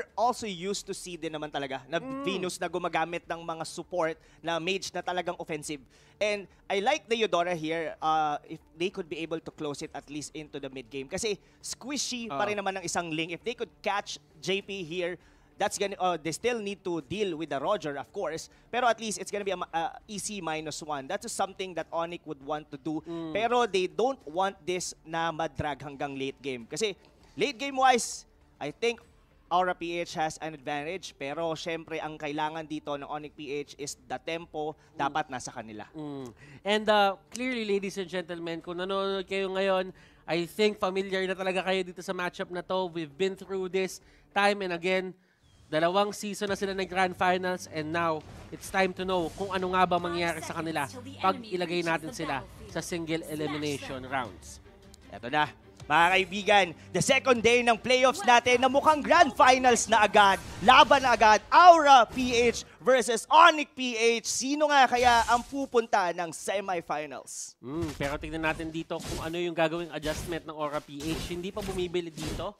we're also used to see din naman talaga na Venus na gumagamit ng mga support na mage na talagang offensive. And I like the Eudora here if they could be able to close it at least into the mid game. Kasi squishy pa rin naman ng isang Ling. If they could catch JP here, that's gonna they still need to deal with the Roger, of course, pero at least it's gonna be a easy -1. That is something that Onyx would want to do, pero they don't want this na madrag hanggang late game. Kasi late game wise, I think Aura PH has an advantage, pero syempre ang kailangan dito ng Onyx PH is the tempo dapat nasa kanila. And clearly, ladies and gentlemen, kung nanonood kayo ngayon, I think familiar na talaga kayo dito sa matchup na to. We've been through this time and again. 2 season na sila ng Grand Finals and now it's time to know kung ano nga ba mangyayari sa kanila pag ilagay natin sila sa single elimination rounds. Eto na, mga kaibigan, the second day ng playoffs natin na mukhang Grand Finals na agad. Laban na agad, Aura PH versus Onyx PH. Sino nga kaya ang pupunta ng semifinals? Pero tingnan natin dito kung ano yung gagawing adjustment ng Aura PH. Hindi pa bumibili dito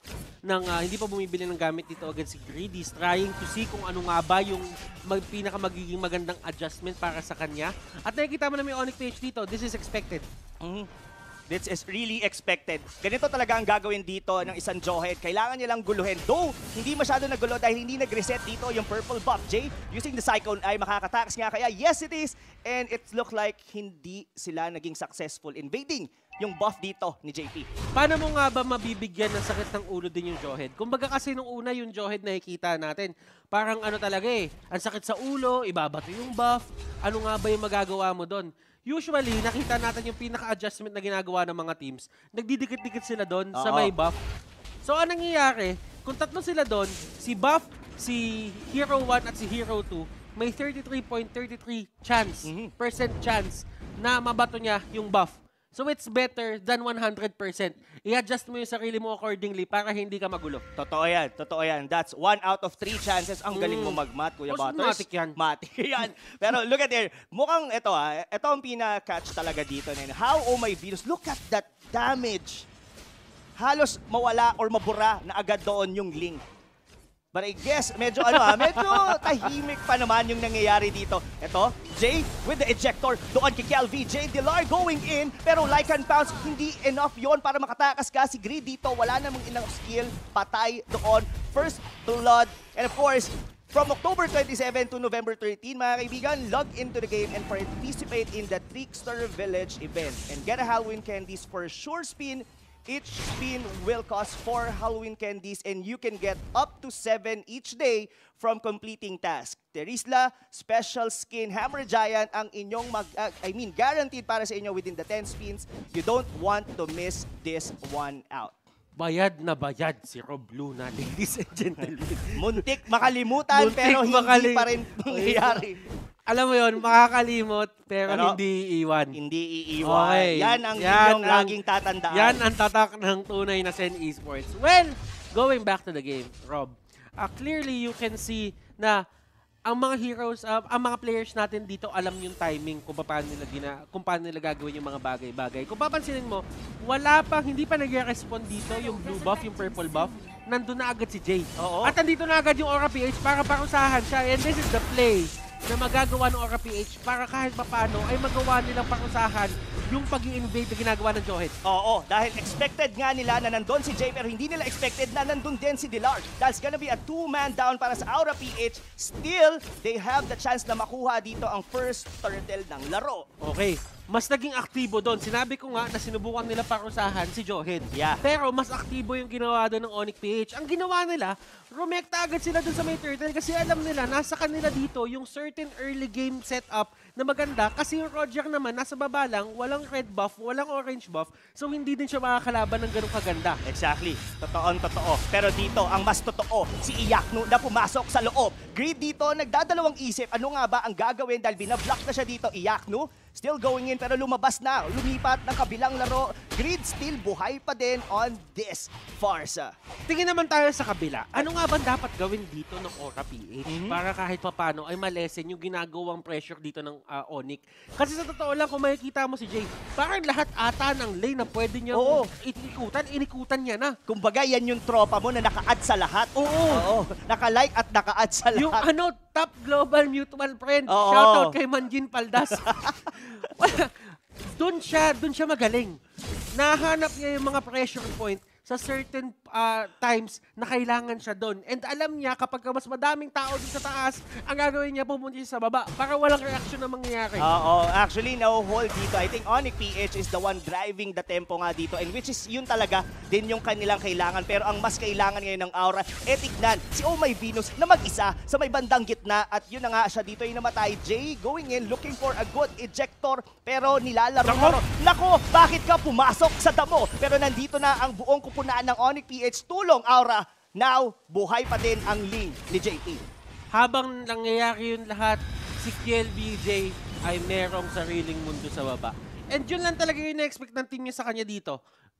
ng gamit dito agad si Greedy. Trying to see kung ano nga ba yung magiging magandang adjustment para sa kanya. At nakikita mo na may Onyx PH dito. This is expected. This is really expected. Ganito talaga ang gagawin dito ng isang Jawhead. Kailangan niya lang guluhin. Though, hindi masyado nagulo dahil hindi nag-reset dito yung purple buff. Jay, using the Cyclone ay makakatax nga kaya. Yes, it is. And it look like hindi sila naging successful invading yung buff dito ni JP. Paano mo nga ba mabibigyan ng sakit ng ulo din yung Jawhead? Kumbaga kasi nung una yung Jawhead nakikita natin, parang ano talaga ang sakit sa ulo, ibabato yung buff. Ano nga ba yung magagawa mo doon? Usually, nakita natin yung pinaka-adjustment na ginagawa ng mga teams. Nagdidikit-dikit sila doon sa may buff. So, anong nangyayari? Kung tatlo sila doon, si Buff, si Hero 1 at si Hero 2, may 33.33% chance na mabato niya yung buff. So, it's better than 100%. I-adjust mo yung sarili mo accordingly para hindi ka magulo. Totoo yan, totoo yan. That's 1 out of 3 chances. Ang galing mo mag-mat, Kuya Butters. Matik yan. Matik yan. Pero look at here. Mukhang ito ito ang pina-catch talaga dito. How oh my Venus, look at that damage. Halos mawala or mabura na agad doon yung Ling. But I guess, medyo medyo tahimik pa naman yung nangyayari dito. Ito, Jay with the ejector. Doon kay Kelvin. Jay Dilar going in. Pero Lycan Pounce, hindi enough yon para makatakas ka. Si Greed dito, wala namang enough skill. Patay doon. First blood. And of course, from October 27 to November 13, mga kaibigan, log into the game and participate in the Trickster Village event. And get a Halloween candies for sure spin. Each spin will cost 4 Halloween candies and you can get up to 7 each day from completing tasks. Terisla, Special Skin, Hammer Giant ang inyong guaranteed para sa inyo within the 10 spins. You don't want to miss this one out. Bayad na bayad si Rob Luna, ladies and gentlemen. Muntik makalimutan pero hindi pa rin nangyayari. Alam mo yon, makakalimot pero hindi iiwan. Hindi iiwan. Okay. Yan ang inyong laging tatandaan. Yan ang tatak ng tunay na Sen Esports. Well, going back to the game, Rob, clearly you can see na ang mga heroes, ang mga players natin dito alam yung timing kung paano nila gagawin yung mga bagay-bagay. Kung papansinin mo, hindi pa nag-respond dito yung blue buff, yung purple buff. Nandun na agad si Jay. At nandito na agad yung Aura PH para parusahan siya. And this is the play na magagawa ng Aura PH para kahit papano ay magawa nilang parusahan yung pag-i-invade na ginagawa ng Jawhead. Oo, dahil expected nga nila na nandun si Jay pero hindi nila expected na nandun din si Dilar. That's gonna be a 2-man down para sa Aura PH. Still, they have the chance na makuha dito ang first turtle ng laro. Okay. Mas naging aktibo doon. Sinabi ko nga na sinubukan nila parusahan si Jawhead. Yeah. Pero mas aktibo yung ginawa doon ng Onyx PH. Ang ginawa nila, rumekta agad sila doon sa may turtle kasi alam nila, nasa kanila dito yung certain early game setup na maganda kasi yung Roger naman nasa baba lang, walang red buff, walang orange buff, so hindi din siya makakalaban ng ganun kaganda. Exactly. Totoo. Pero dito, ang mas totoo, si Iyaknu na pumasok sa loob. Greed dito, nagdadalawang isip, ano nga ba ang gagawin dahil binablock na siya dito, Iyaknu. still going in pero lumabas na. Lumipat ng kabilang laro. Grid still buhay pa din on this Farsa. Tingin naman tayo sa kabila. Ano nga ba dapat gawin dito ng Aura PH para kahit papano ay malesen yung ginagawang pressure dito ng Onyx? Kasi sa totoo lang, kung makikita mo si Jay, parang lahat ata ng lane na pwede niya inikutan niya na. Kumbaga, yan yung tropa mo na naka-add sa lahat. Oo. Naka-like at naka-add sa lahat. Yung top global mutual friend. Oo. Shoutout kay Manjin Paldas. Doon siya magaling. Nahanap niya yung mga pressure point sa certain times na kailangan siya doon. And alam niya kapag mas madaming tao dun sa taas, ang gagawin niya pumunta siya sa baba para walang reaction na mangyayari. Oo, actually no-hold dito. I think Onyx PH is the one driving the tempo nga dito, and which is yun talaga din yung kanilang kailangan. Pero ang mas kailangan ngayon ng Aura, tignan si Oh My Venus na mag-isa sa may bandang gitna, at yun na nga siya dito yung namatay. Jay going in, looking for a good ejector, pero nilalaro. Nako, bakit ka pumasok sa damo? Pero nandito na ang buong kupunaan ng Onyx PH. Tulong, Aura. Now, buhay pa din ang Ling ni JP. Habang nangyayari yun lahat, si KLBJ ay merong sariling mundo sa baba. And yun lang talaga yung na-expect ng team niya sa kanya dito.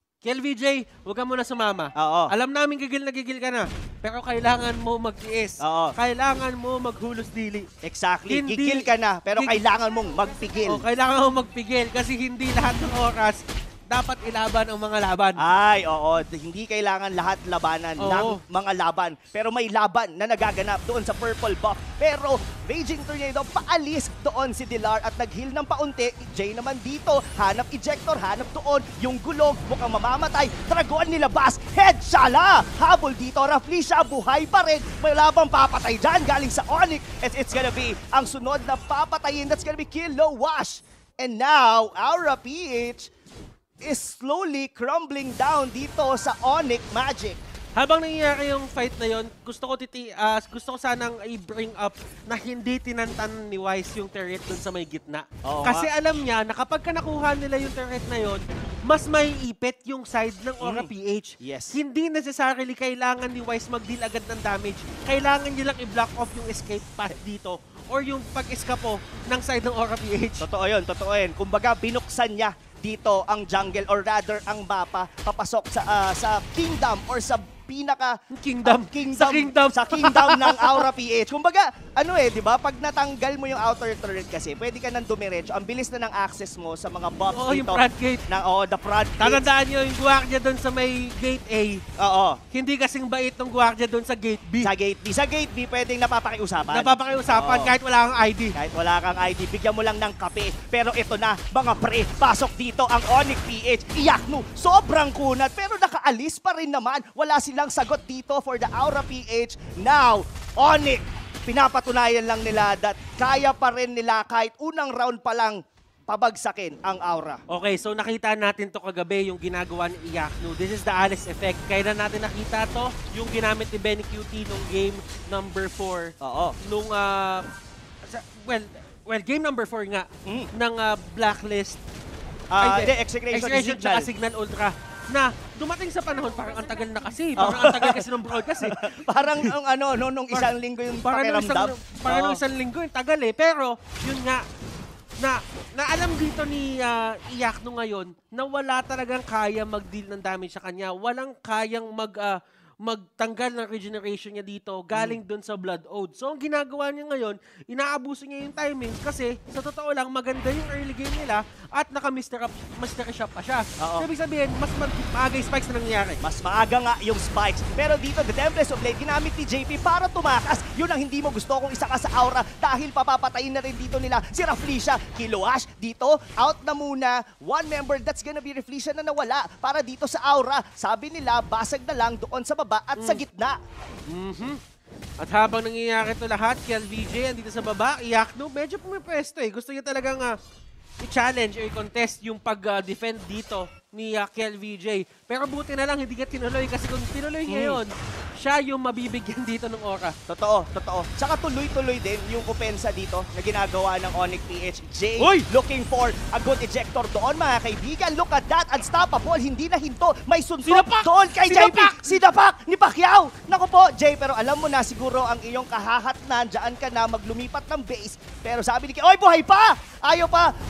KLBJ, huwag ka muna sumama. Oo. Alam namin gigil ka na. Pero kailangan mo mag-tiis. Oo. Kailangan mo maghulos dili. Exactly. Gigil ka na, pero kailangan mong magpigil. Kailangan mo magpigil kasi hindi lahat ng oras dapat ilaban ang mga laban. Ay, oo. Hindi kailangan lahat labanan ng mga laban. Pero may laban na nagaganap doon sa purple buff. Pero Raging Tornado, paalis doon si Dilar at nag-heal ng paunti. Jay naman dito, hanap ejector, hanap doon. Yung gulong, mukhang mamamatay. Dragon nilabas. Head Shala! Habol dito, Raflisha, buhay pa rin. May labang papatay dyan galing sa Onyx. And it's gonna be ang sunod na papatayin. That's gonna be Kilowash. And now, Aura PH is slowly crumbling down dito sa Onyx Magic. Habang nangyayari yung fight na yon, gusto ko sanang i-bring up na hindi tinantan ni Wise yung turret dun sa may gitna. Kasi alam niya na kapag nakuha nila yung turret na yon, mas may ipit yung side ng Aura PH. Yes. Hindi necessarily kailangan ni Wise mag-deal agad ng damage. Kailangan niya lang i-block off yung escape path dito or yung pag-eskapo ng side ng Aura PH. Totoo yun. Kumbaga, binuksan niya dito ang jungle, or rather ang mapa, papasok sa kingdom or sa pinaka kingdom sa kingdom ng Aura PH. Kumbaga, di ba? Pag natanggal mo yung outer turret kasi, pwede ka nang dumiretso. Ang bilis na ng access mo sa mga buffs dito. Yung front gate. The front gate. Tatandaan nyo yung guardia doon sa may gate A. Oo. Hindi kasing bait ng guardia doon sa gate B. Sa gate B, pwedeng napapakiusapan. Kahit wala kang ID. Kahit wala kang ID, bigyan mo lang ng kape. Pero ito na, mga pre, pasok dito ang Onyx PH. Iyaknu, sobrang kunat, pero nakaalis pa rin naman. Wala silang sagot dito for the Aura PH. Now, Onyx, pinapatunayan lang nila that kaya pa rin nila kahit unang round pa lang pabagsakin ang Aura. Okay, so nakita natin to kagabi yung ginagawa ni Iyaknu. This is the Alice effect. Kailan natin nakita to? Yung ginamit ni Benny QT nung game number 4. Oo. Nung, game number 4 nga ng Blacklist. Execration tsaka Signal Ultra. Na dumating sa panahon, parang ang tagal na kasi. Parang ang tagal kasi ng broadcast eh. Parang nung isang linggo yung pakiramdam. Parang nung isang linggo yung tagal eh. Pero, yun nga, na alam dito ni Iyaknu ngayon na wala talagang kaya mag-deal ng damage sa kanya. Walang kayang magtanggal ng regeneration niya dito galing dun sa Blood Ode. So, ang ginagawa niya ngayon, inaabuso niya yung timing kasi sa totoo lang, maganda yung early game nila at naka-Mr. Shop pa siya. So, ibig sabihin, mas maaga yung spikes na nangyayari. Mas maaga nga yung spikes. Pero dito, the Templars of Blade, ginamit ni JP para tumakas. Yun ang hindi mo gusto kung isa ka sa Aura dahil papapatayin na rin dito nila si Raflisha. Kilowash dito, out na muna. One member, that's gonna be Raflisha na nawala para dito sa Aura. Sabi nila, basag na lang doon sa baba at sa gitna. At habang nangyayari ito lahat, KLBJ andito sa baba, Iyaknu, medyo pumipwesto eh. Gusto niya talagang i-challenge o i-contest yung pag-defend dito ni KLBJ. Pero buti na lang, hindi ka tinuloy kasi kung tinuloy niya yun, siya yung mabibigyan dito ng Aura. Totoo. Tsaka tuloy-tuloy din yung kupensa dito na ginagawa ng Onyx PH. Jay looking for a good ejector doon, mga kaibigan. Look at that, unstoppable, hindi na hinto. May suntok doon kay JP. Sinapak ni Pacquiao. Naku po, Jay, pero alam mo na siguro ang iyong kahahatnan, dyan ka na maglumipat ng base. Pero sabi ni Oy, buhay pa! Ayaw pa!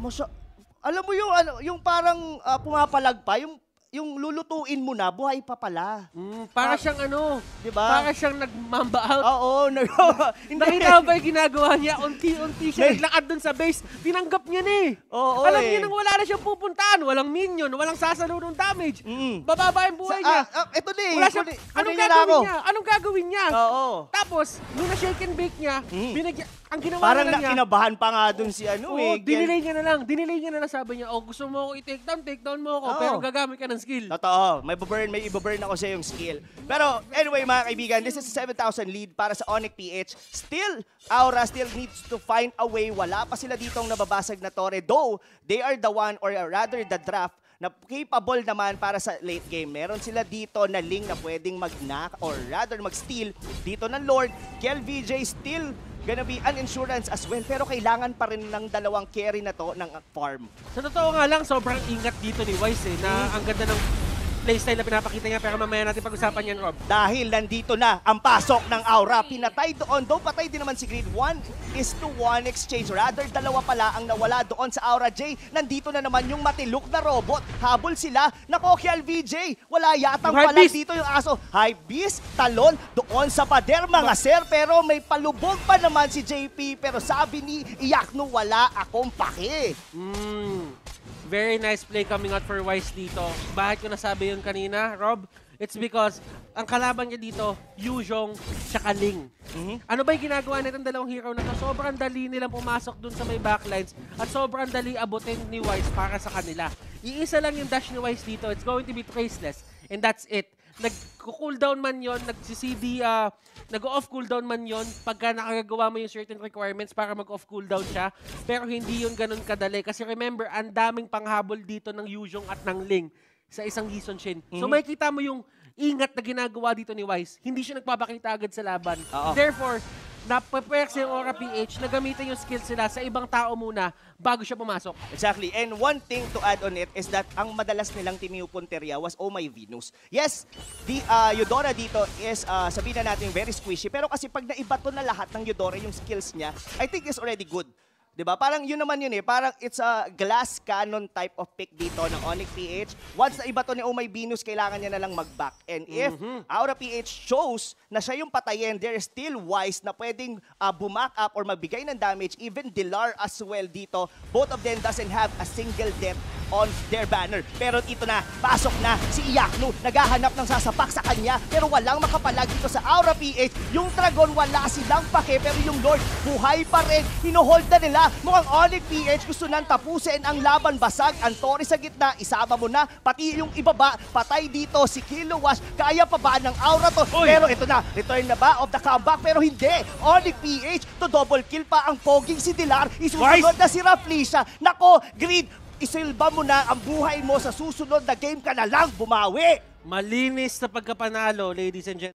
Alam mo yung, yung parang pumapalag pa, yung lulutuin mo na, buhay pa pala. Para siyang Diba? para siyang nagmamba out. Oo, Nakita mo ba yung ginagawa niya? Unti-unti siya naglakad dun sa base. Tinanggap niya na eh. Oo, Alam niya nang wala na siyang pupuntahan. Walang minion, walang sasalunong damage. Bababa yung buhay niya. Ito na eh. Wala siya, anong gagawin niya? Anong gagawin niya? Oo. Tapos, nung na-shake and bake niya, ang ginawa Parang na lang niya, kinabahan pa nga dun si dinelay niya na lang. Dinelay niya na lang. Sabi niya, gusto mo ako i-take down mo ako. Oo. Pero gagamit ka ng skill. Totoo. May ibaburn ako sa yung skill. Pero anyway, mga kaibigan, this is a 7,000 lead para sa Onyx PH. Still, Aura still needs to find a way. Wala pa sila ditong nababasag na Torre. Though, they are the one, or rather the draft, na capable naman para sa late game. Meron sila dito na Ling na pwedeng mag-knock or rather mag-steal dito ng Lord. Kel VJ still gonna be an insurance as well, pero kailangan pa rin ng dalawang carry na to ng farm. Sa totoo nga lang, sobrang ingat dito ni Wise na ang ganda ng playstyle na pinapakita niya, pero mamaya natin pag-usapan yan, Rob. Dahil nandito na ang pasok ng Aura. Pinatay doon. Though patay din naman si Grid. 1-1 exchange. Rather, dalawa pala ang nawala doon sa Aura J. Nandito na naman yung matilok na robot. Habol sila. Nako, Kial VJ. Wala yatang pala dito yung aso. High Beast, talon doon sa pader, mga sir. Pero may palubog pa naman si JP. Pero sabi ni Iyakno, wala akong pake. Very nice play coming out for Wise dito. Bakit ko nasabi yun kanina, Rob? It's because ang kalaban niya dito, Yuzhong tsaka Ling. Ano ba yung ginagawa nitong dalawang hero na to? Sobrang dali nilang pumasok dun sa may backlines at sobrang dali abutin ni Wise para sa kanila. Iisa lang yung dash ni Wise dito. It's going to be traceless. And that's it. Nag-cooldown man yon, nag-off cooldown man yon pagka nakagawa mo yung certain requirements para mag-off cooldown siya. Pero hindi yun ganun kadali. Kasi remember, ang daming panghabol dito ng Yuzhong at ng Ling sa isang Gison Shin. So makikita mo yung ingat na ginagawa dito ni Wise. Hindi siya nagpapakita agad sa laban. Therefore, napaperks yung Aura PH na gamitin yung skills sila sa ibang tao muna bago siya pumasok. Exactly. And one thing to add on it is that ang madalas nilang tinipunteriya was Oh My Venus. Yes, the Eudora dito is sabihin na natin very squishy. Pero kasi pag naibato na lahat ng Eudora yung skills niya, I think is already good. Diba? Parang yun naman yun eh. Parang it's a glass cannon type of pick dito ng Onyx PH. Once na iba to ni Oh My Venus, kailangan niya na lang mag-back. And if Aura PH shows na siya yung patayin, they're still Wise na pwedeng bumack up or magbigay ng damage. Even Dilar as well dito. Both of them doesn't have a single death on their banner. Pero ito na, pasok na si Iyakno. Naghahanap ng sasapak sa kanya. Pero walang makapalag dito sa Aura PH. Yung Dragon, wala silang pake. Pero yung Lord, buhay pa rin. Hinohold na nila. Mukhang Onyx PH gusto nang tapusin ang laban. Basag ang Torre sa gitna. Isama mo na. Pati yung ibaba. Patay dito si Kilowash. Kaya pa ba ng Aura to? Pero ito na. Return na ba of the comeback? Pero hindi. Onyx PH to double kill pa ang poging si Dilar. Isusunod na si Raflesia. Nako, Grid, isilba mo na ang buhay mo sa susunod na game ka na lang bumawi. Malinis na pagkapanalo, ladies and gentlemen.